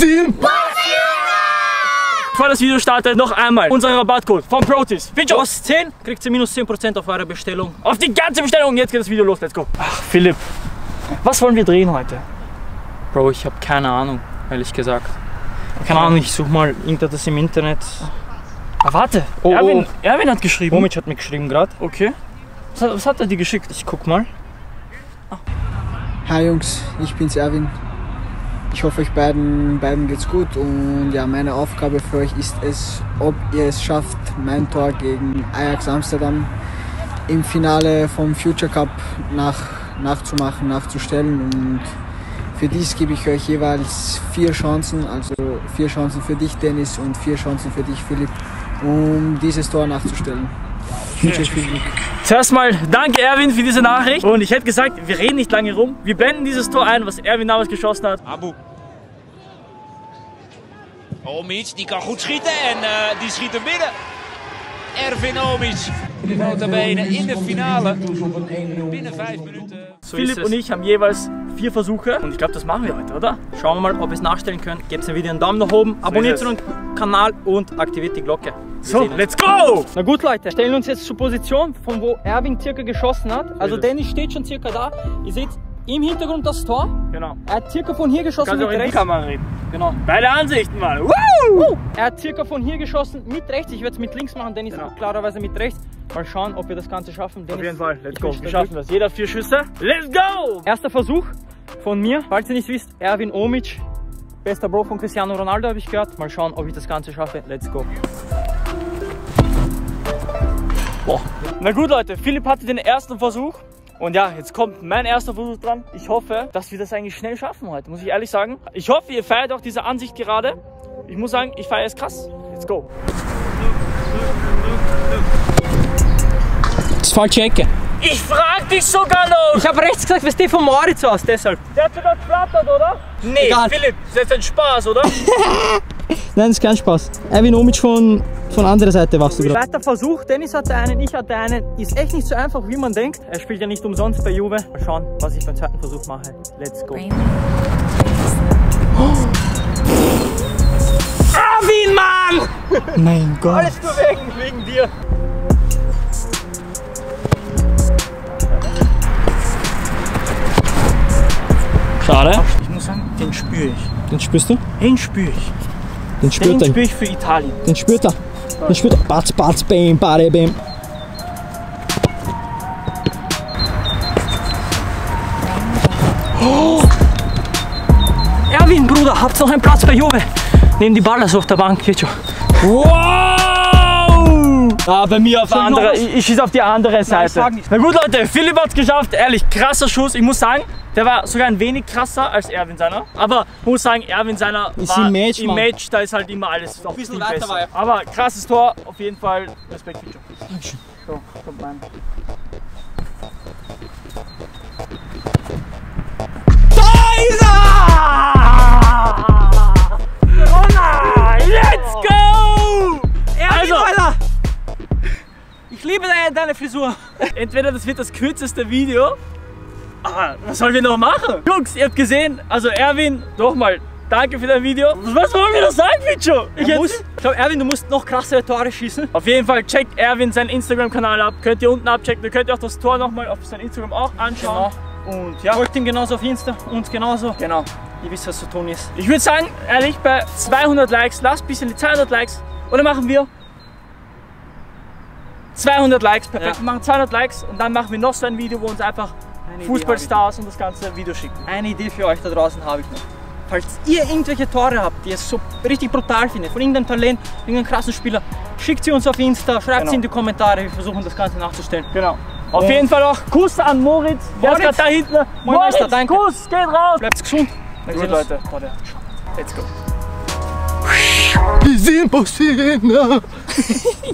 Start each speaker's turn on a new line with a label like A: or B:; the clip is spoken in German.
A: Bevor das Video startet, noch einmal unseren Rabattcode von Proteus.
B: Aus 10 kriegt ihr minus 10% auf eure Bestellung.
A: Auf die ganze Bestellung. Jetzt geht das Video los. Let's go. Ach, Philipp, was wollen wir drehen heute?
B: Bro, ich habe keine Ahnung, ehrlich gesagt. Keine Ahnung, ich suche mal irgendetwas im Internet.
A: Ah, warte, Erwin hat geschrieben.
B: Omid hat mir geschrieben gerade.
A: Okay. Was hat er dir geschickt?
B: Ich guck mal.
C: Hi Jungs, ich bin's Erwin. Ich hoffe euch beiden geht's gut und ja, meine Aufgabe für euch ist es, ob ihr es schafft, mein Tor gegen Ajax Amsterdam im Finale vom Future Cup nachzumachen, nachzustellen, und für dies gebe ich euch jeweils 4 Chancen, also 4 Chancen für dich Dennis und 4 Chancen für dich Philipp, um dieses Tor nachzustellen. Ich wünsche euch viel Glück.
A: Zuerst mal danke Erwin für diese Nachricht, und ich hätte gesagt, wir reden nicht lange rum. Wir blenden dieses Tor ein, was Erwin damals geschossen hat.
D: Abu. Omid, die kan goed schieten en die schiet er binnen. Erwin Omid, notabene in de finale, binnen 5 Minuten.
A: So Philipp und ich haben jeweils 4 Versuche, und ich glaube, das machen wir heute, oder?
B: Schauen wir mal, ob ihr es nachstellen könnt. Gebt dem Video einen Daumen nach oben, abonniert unseren Kanal und aktiviert die Glocke.
A: So, let's go!
B: Na gut Leute, stellen uns jetzt zur Position, von wo Erwin circa geschossen hat. Also Dennis steht schon circa da. Ihr seht im Hintergrund das Tor.
A: Genau.
B: Er hat circa von hier geschossen.
A: Kannst
B: mit
A: auch in die
B: rechts.
A: Kamera reden.
B: Genau.
A: Beide Ansichten mal.
B: Er hat circa von hier geschossen mit rechts. Ich werde es mit links machen, Dennis klarerweise mit rechts. Mal schauen, ob wir das Ganze schaffen. Dennis,
A: auf jeden Fall, let's go. Wir schaffen das. Jeder 4 Schüsse. Let's go!
B: Erster Versuch von mir. Falls ihr nicht wisst, Erwin Omid, bester Bro von Cristiano Ronaldo, habe ich gehört. Mal schauen, ob ich das Ganze schaffe. Let's go.
A: Boah. Na gut Leute, Philipp hatte den ersten Versuch. Und ja, jetzt kommt mein erster Versuch dran. Ich hoffe, dass wir das eigentlich schnell schaffen heute, muss ich ehrlich sagen. Ich hoffe, ihr feiert auch diese Ansicht gerade. Ich muss sagen, ich feiere es krass. Let's go.
B: Das ist falsche Ecke.
A: Ich frag dich sogar noch!
B: Ich habe rechts gesagt, wir stehen von Moritz aus, deshalb.
A: Der hat sogar geflattert, oder? Nee,
B: egal.
A: Philipp, das ist jetzt ein Spaß, oder?
B: Nein, das ist kein Spaß. Erwin Omid von anderer Seite warst du gerade. Zweiter Versuch, Dennis hatte einen, ich hatte einen. Ist echt nicht so einfach, wie man denkt. Er spielt ja nicht umsonst bei Juve. Mal schauen, was ich beim zweiten Versuch mache. Let's go.
A: Oh. Erwin, Mann!
B: Mein Gott.
A: Alles nur wegen dir.
B: Schade.
A: Ich muss sagen, den spüre ich.
B: Den spürst du?
A: Den spüre ich.
B: Den spürt er.
A: Den spüre ich für Italien.
B: Den spürt er. Den spürt er. Batz, batz, bam, bade, bam.
A: Oh. Erwin, Bruder, habt noch einen Platz bei Juve? Nehmen die Ballers auf der Bank, geht schon. Wow! Ah, bei mir auf der anderen. Ich schieße auf die andere Seite.
B: Nein,
A: na gut, Leute, Philipp hat es geschafft. Ehrlich, krasser Schuss. Ich muss sagen, der war sogar ein wenig krasser als Erwin seiner. Aber ich muss sagen, Erwin seiner
B: ist
A: war
B: im Match,
A: da ist halt immer alles auf
B: bisschen
A: viel
B: weiter
A: besser.
B: war er.
A: Aber krasses Tor, auf jeden Fall. Respekt, Ficho. So, kommt rein. Let's go!
B: Also, Alter! Ich liebe deine Frisur.
A: Entweder das wird das kürzeste Video. Aber was sollen wir noch machen? Jungs, ihr habt gesehen, also Erwin, nochmal, danke für dein Video. Was wollen wir noch sagen, Ficho?
B: Ich glaube, Erwin, du musst noch krassere Tore schießen.
A: Auf jeden Fall checkt Erwin seinen Instagram-Kanal ab. Könnt ihr unten abchecken. Ihr könnt auch das Tor nochmal auf sein Instagram auch anschauen.
B: Genau.
A: Und ja.
B: Folgt ihm genauso auf Insta, uns genauso.
A: Genau.
B: Ihr wisst, was zu tun ist.
A: Ich würde sagen, ehrlich, bei 200 Likes, lasst ein bisschen die 200 Likes. Oder machen wir 200 Likes, perfekt.
B: Ja.
A: Wir machen 200 Likes und dann machen wir noch so ein Video, wo uns einfach Fußballstars und das ganze Video schicken.
B: Eine Idee für euch da draußen habe ich noch. Falls ihr irgendwelche Tore habt, die ihr so richtig brutal findet, von irgendeinem Talent, irgendeinem krassen Spieler, schickt sie uns auf Insta, schreibt sie in die Kommentare, wir versuchen das Ganze nachzustellen.
A: Genau. Auf jeden Fall auch Kuss an Moritz. Der ist gerade da hinten. Moritz,
B: danke.
A: Kuss, geht raus.
B: Bleibt gesund.
A: Gut, Leute. Let's go.
B: Wir sind Bosnien.